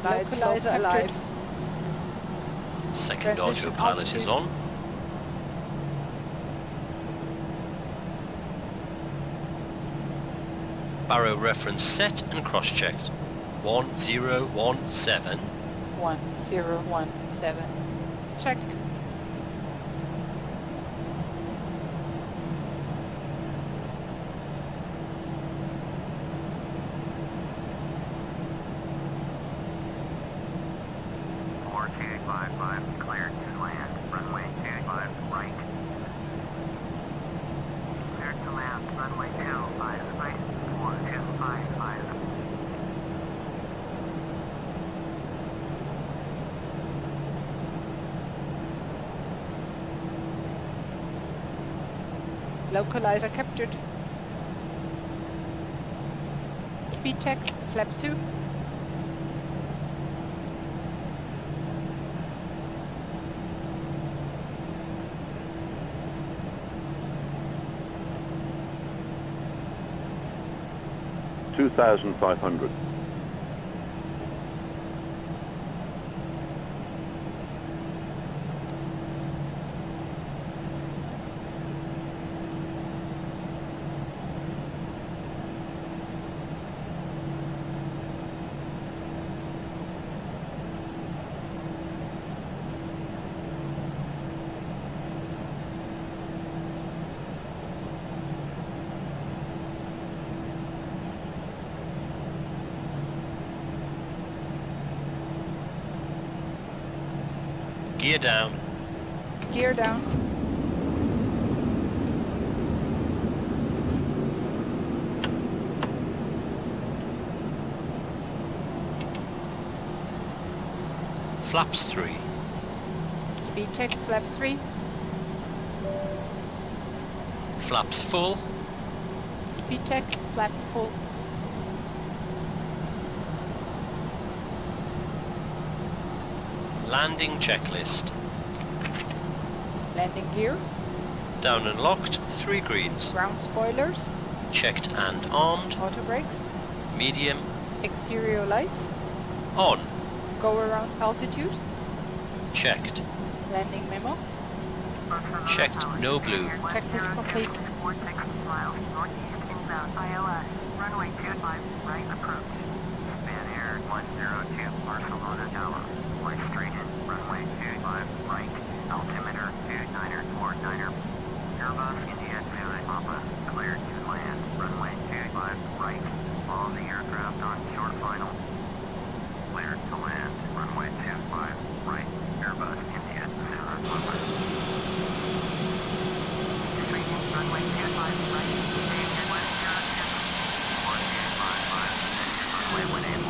Localizer alive. Second Transition autopilot is on. Baro reference set and cross-checked. 1017. 1017. Checked. Cleared to land. Runway 25 right. Cleared to land. Runway 25 right. 4255. Localizer captured. Speed check. Flaps 2. $2,500. Gear down. Gear down. Flaps 3. Speed check. Flaps 3. Flaps full. Speed check. Flaps full. Landing checklist. Landing gear. Down and locked, 3 greens. Ground spoilers. Checked and armed. Auto brakes. Medium. Exterior lights. On. Go around altitude. Checked. Landing memo. Checked, no blue. Checklist complete. 46 miles northeast inbound ILS. Runway 25 right approach. Span Air 102 Barcelona Tower. Flight straight in. Runway 25 right. Altimeter 2949er. Airbus India 2 Papa. Cleared to land. Runway 25 right. Follow the aircraft on short final. Cleared to land. Runway 25 right. Airbus India 2 Papa. Straight in. Runway 25 right. Stage 102. 4255. Runway when able.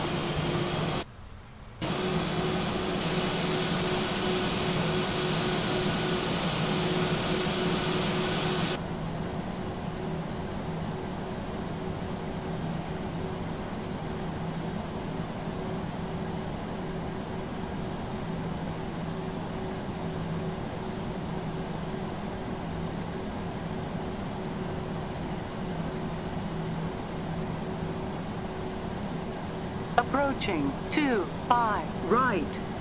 Approaching 25 right.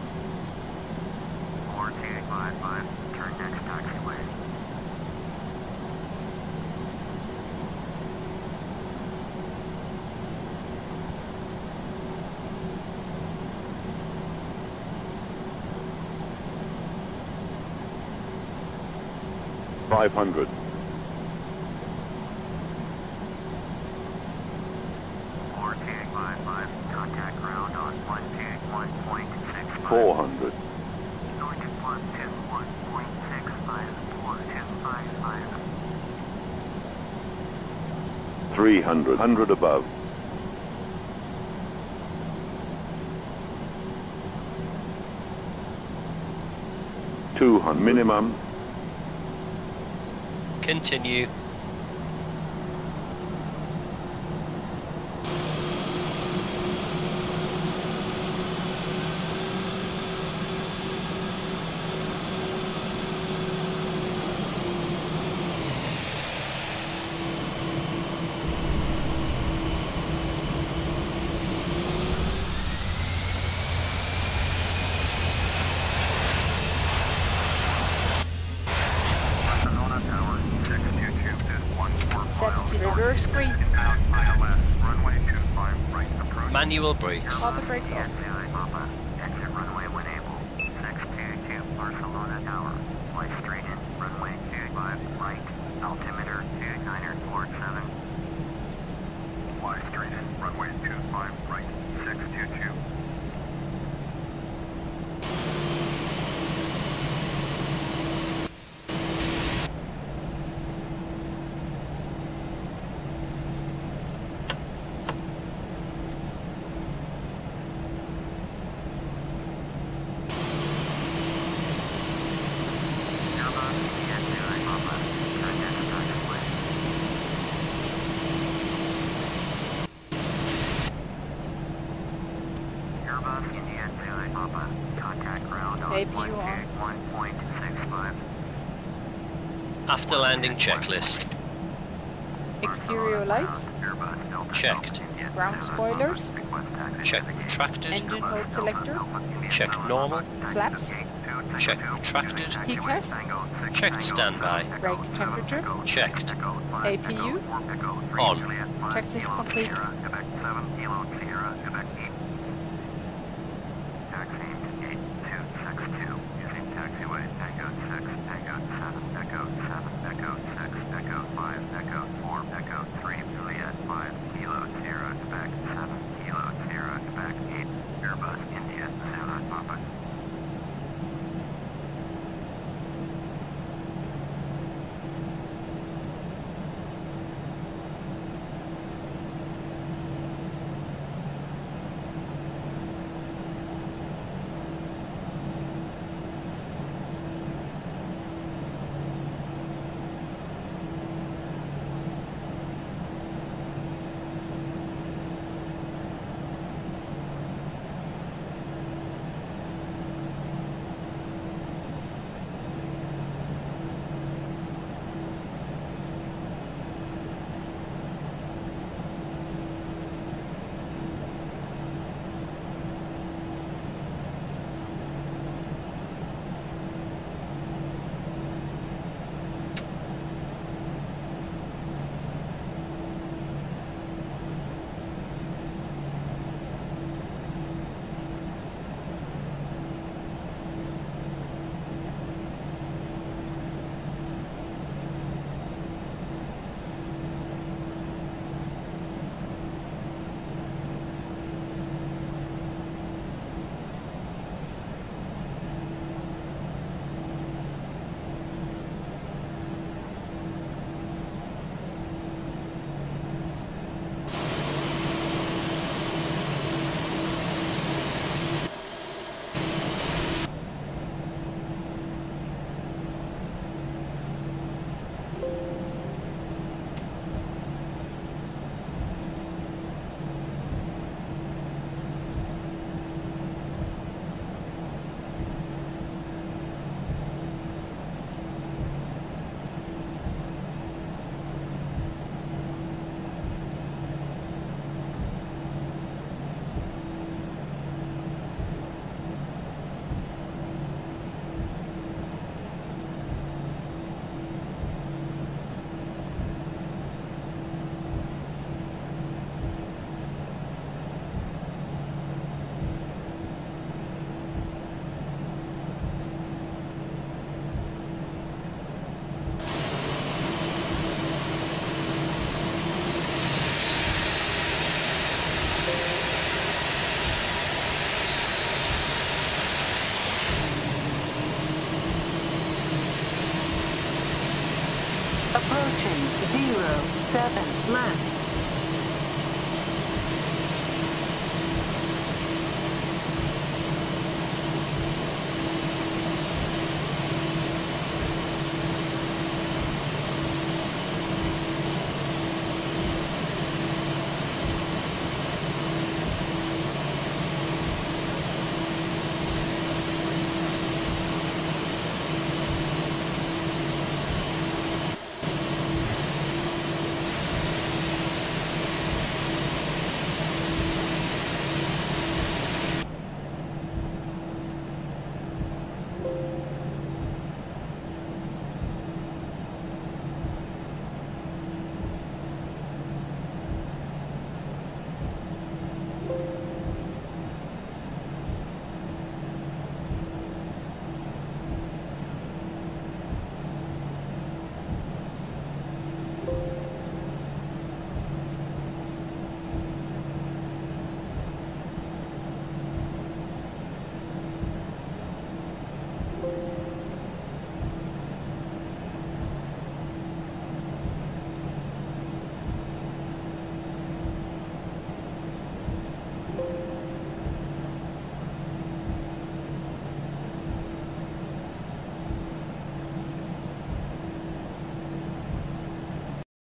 4855, turn next taxiway. $500. 4855, contact ground on 121.65. 400. North 121.65, 4255. 300. 100 above. 200 minimum. Continue. 70 reverse screen. Inbound ILS, runway 25 right approach. Manual brakes. Auto brakes off. CSI Papa, exit runway when able. 622 Barcelona Tower. Fly straight in, runway 25 right. Altimeter 2947. Fly straight in, runway 25 right. 622. Airbus India Zulu Papa, contact ground on APU on. 1.65. After landing checklist. Exterior lights. Airbus Delta Checked. India Ground Zulu spoilers. Papa, request taxi. Check retracted. Engine mode selector. Check normal. Flaps. Check retracted. TCAS. Checked standby. Brake temperature. Checked. APU. On. Checklist complete. Quebec 7 Kilo Sierra, Quebec 8. Taxi 8262, using taxiway Echo 6, Echo 7, Echo 7, Echo 6, Echo 5, Echo 4, Echo 3, Juliet 5, Kilo Sierra, Quebec 7, Kilo Sierra, Quebec 8, Airbus India, Zulu Papa. Approaching 07 left.